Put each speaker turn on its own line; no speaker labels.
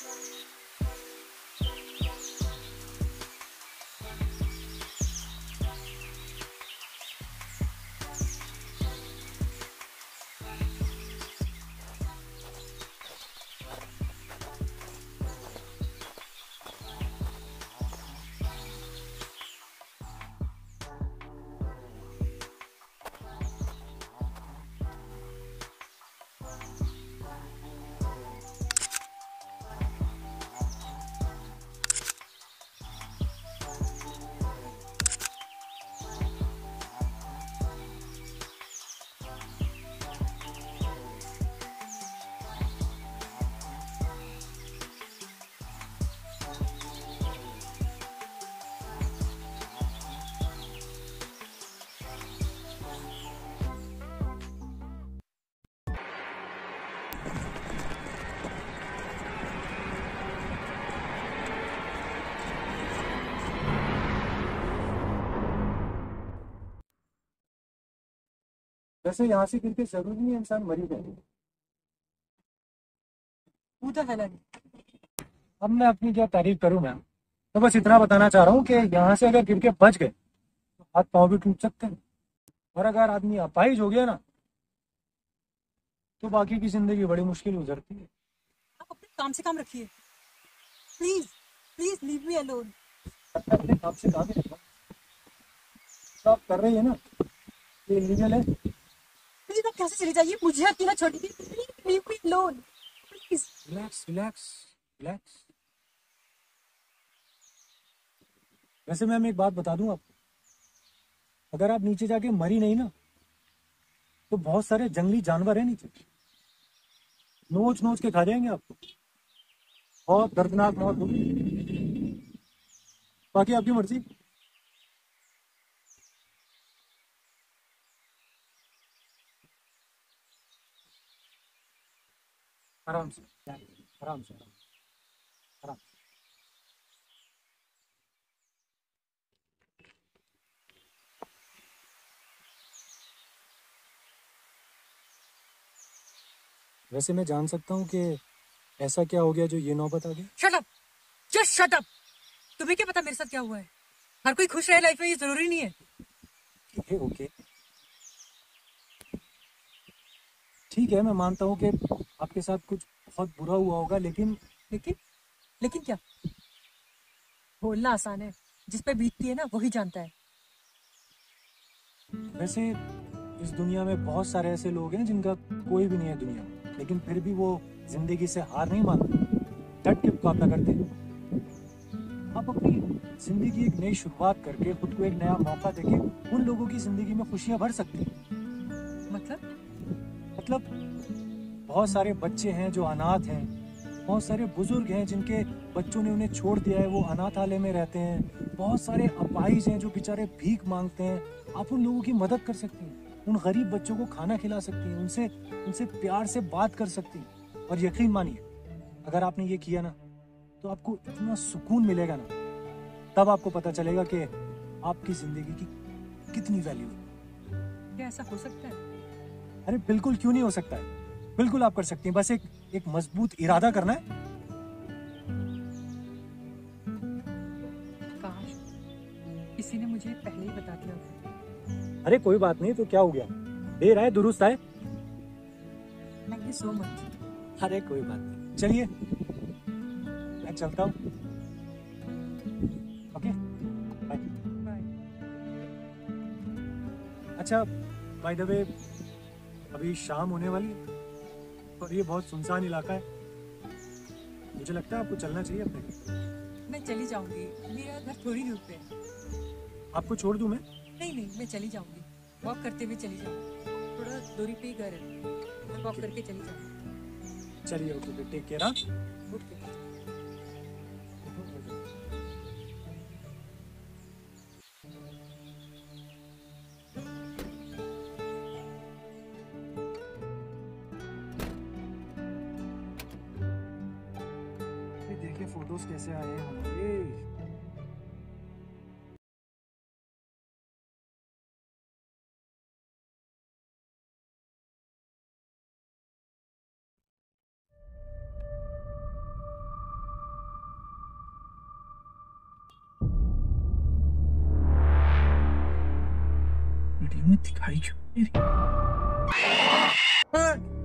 वैसे यहाँ से गिर के जरूरी नहीं इंसान मरी जाए।
Who the hell are you?
अब मैं अपनी क्या तारीफ करूं मैं। तो बस इतना बताना चाह रहा हूँ कि यहाँ से अगर गिर के बच गए तो हाथ पाँव भी टूट सकते हैं, और अगर आदमी अपाहिज हो गया ना तो बाकी की जिंदगी बड़ी मुश्किल गुजरती है।
आप अपने काम से काम रखिए। Please please leave me alone.
अपने काम से काम ही रखना। तो आप कर रही है ना, ये इलीगल है।
प्लीज आप कैसे चले जाइए, मुझे अकेला छोड़ दीजिए। Please leave me alone please.
Relax relax relax. वैसे मैम एक बात बता दूं आपको, अगर आप नीचे जाके मरी नहीं ना तो बहुत सारे जंगली जानवर है नीचे, नोच नोच के खा जाएंगे आपको। बहुत दर्दनाक मौत होगी। बाकी आपकी मर्जी। आराम से आराम से आराम से। वैसे मैं जान सकता हूँ कि ऐसा क्या हो गया जो ये नौबत आ गई?
Shut up, just shut up. तुम्हें क्या पता मेरे साथ क्या हुआ है? हर कोई खुश रहे लाइफ में, ये जरूरी नहीं है।
ओके ओके ठीक है, मैं मानता हूँ कि आपके साथ कुछ बहुत बुरा हुआ होगा, लेकिन
लेकिन लेकिन क्या? बोलना आसान है, जिस पे बीतती है ना वही जानता है।
वैसे इस दुनिया में बहुत सारे ऐसे लोग हैं जिनका कोई भी नहीं है दुनिया में, लेकिन फिर भी वो जिंदगी से हार नहीं मानते, डट के मुकाबला करते हैं। आप अपनी जिंदगी की एक नई शुरुआत करके खुद को एक नया मौका देके उन लोगों की जिंदगी में खुशियां भर सकते हैं। मतलब बहुत सारे बच्चे हैं जो अनाथ हैं, बहुत सारे बुजुर्ग हैं जिनके बच्चों ने उन्हें छोड़ दिया है, वो अनाथालय में रहते हैं, बहुत सारे अपाहिज हैं जो बेचारे भीख मांगते हैं। आप उन लोगों की मदद कर सकती हैं, उन गरीब बच्चों को खाना खिला सकती हैं, उनसे उनसे प्यार से बात कर सकती हैं। और यकीन मानिए, अगर आपने ये किया ना तो आपको इतना सुकून मिलेगा ना, तब आपको पता चलेगा कि आपकी जिंदगी की कितनी वैल्यू है।
क्या ऐसा हो सकता है?
अरे बिल्कुल, क्यों नहीं हो सकता है, बिल्कुल आप कर सकती हैं। बस एक मजबूत इरादा करना है।
काश किसी ने मुझे पहले ही बता दिया होता।
अरे कोई बात नहीं, तो क्या हो गया, देर आए दुरुस्त आए।
Thank you so much.
अरे कोई बात नहीं, चलिए मैं चलता हूँ। Okay bye.
बाय।
अच्छा, बाय द वे, अभी शाम होने वाली है और ये बहुत सुनसान इलाका है, मुझे लगता है आपको चलना चाहिए अपने घर।
मैं चली जाऊंगी, मेरा घर थोड़ी दूर पे है।
आपको छोड़ दूं मैं?
नहीं नहीं, मैं चली जाऊंगी, वॉक करते हुए चली जाऊंगी। थोड़ा दूरी पे ही घर है, मैं वॉक करके चली जाऊंगी।
चलिए ओके, टेक केयर। हाँ
ओके।
देखिए फोटोज कैसे आए हैं हमारे। में दिखाई क्यों नहीं दे रही?